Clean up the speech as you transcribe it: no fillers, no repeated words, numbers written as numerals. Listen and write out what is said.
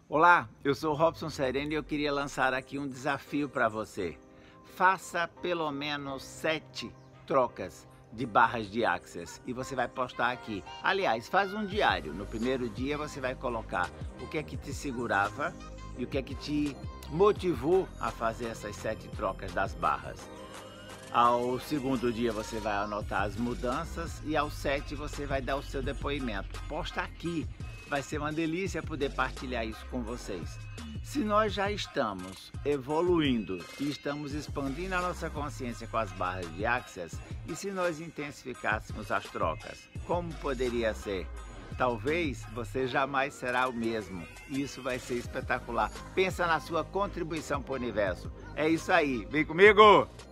Olá, eu sou Robson Sereno e eu queria lançar aqui um desafio para você. Faça pelo menos 7 trocas de barras de Access e você vai postar aqui. Aliás, faz um diário. No primeiro dia você vai colocar o que é que te segurava e o que é que te motivou a fazer essas 7 trocas das barras. Ao segundo dia você vai anotar as mudanças e ao 7 você vai dar o seu depoimento. Posta aqui, vai ser uma delícia poder partilhar isso com vocês. Se nós já estamos evoluindo e estamos expandindo a nossa consciência com as barras de Access, e se nós intensificássemos as trocas, como poderia ser? Talvez você jamais será o mesmo. Isso vai ser espetacular. Pensa na sua contribuição para o universo. É isso aí, vem comigo!